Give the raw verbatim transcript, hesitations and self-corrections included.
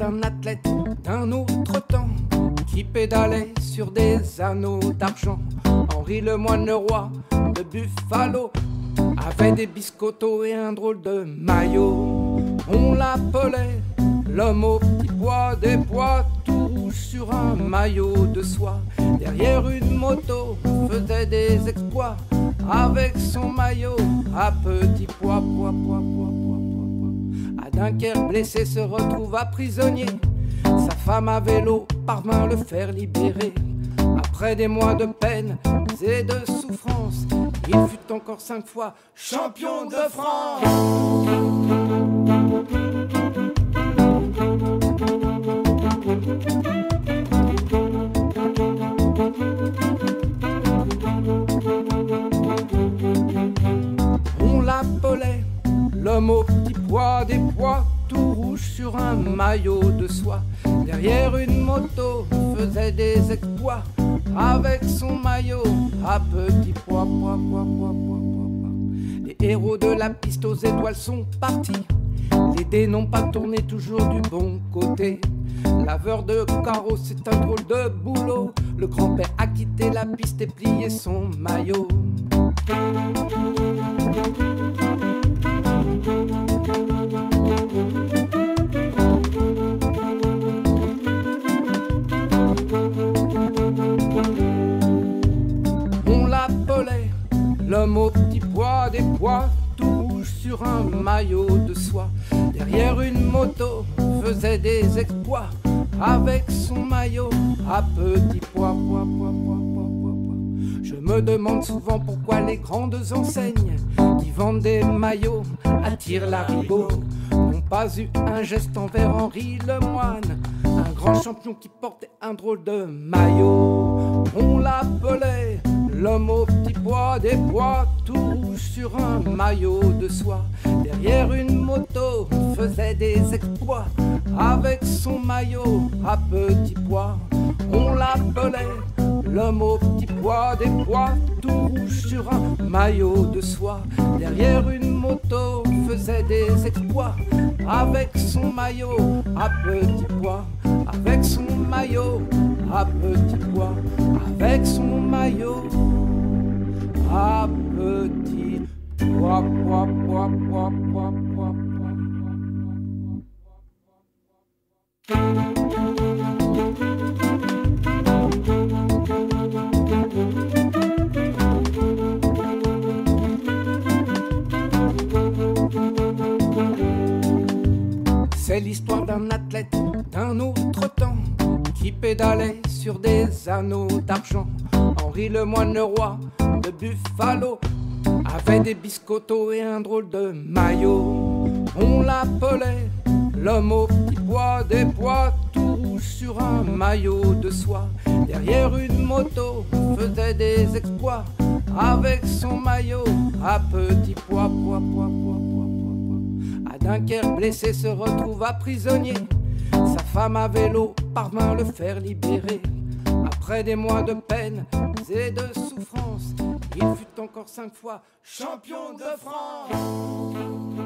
d'un athlète d'un autre temps qui pédalait sur des anneaux d'argent. Henri le moine, le roi de Buffalo, avait des biscottos et un drôle de maillot. On l'appelait l'homme au petit pois, des pois tout rouges sur un maillot de soie. Derrière une moto, faisait des exploits avec son maillot à petits pois, pois, pois, pois, pois, pois. À Dunkerque, blessé, se retrouva prisonnier. Sa femme à vélo parvint le faire libérer. Après des mois de peine et de souffrance, il fut encore cinq fois champion de France. On l'appelait l'homme au petit pois, des pois tout rouges sur un maillot de soie. Derrière une moto, faisait des exploits avec son maillot à petits pois, pois, pois, pois, pois, pois, pois. Les héros de la piste aux étoiles sont partis. Les dés n'ont pas tourné toujours du bon côté. Laveur de carreaux, c'est un drôle de boulot. Le grand-père a quitté la piste et plié son maillot. On l'appelait l'homme au petit pois, des pois tout rouges sur un maillot de soie. Derrière une moto, faisait des exploits avec son maillot à petits pois, pois, pois, pois, pois, pois, pois. Je me demande souvent pourquoi les grandes enseignes qui vendent des maillots attirent la ribot n'ont pas eu un geste envers Henri le moine, un grand champion qui portait un drôle de maillot. On l'appelait l'homme au petit pois, des pois tout rouges sur un maillot de soie. Derrière une moto, faisait des exploits avec son maillot à petits pois. On l'appelait l'homme au petit pois, des pois tout rouges sur un maillot de soie. Derrière une moto, faisait des exploits avec son maillot à petits pois. Avec son maillot à petits pois. Avec son maillot à petits pois, pois, pois, pois, pois, pois, C'est l'histoire d'un athlète d'un autre temps qui pédalait sur des anneaux d'argent. Henri le moine, le roi de Buffalo, avait des biscottos et un drôle de maillot. On l'appelait l'homme au petit pois, des pois tout rouges sur un maillot de soie. Derrière une moto, faisait des exploits avec son maillot à petits pois, pois, pois, pois, pois, pois. À Dunkerque, blessé, se retrouva prisonnier. Sa femme à vélo parvint le faire libérer. Après des mois de peine et de souffrance, il fut encore cinq fois champion de France.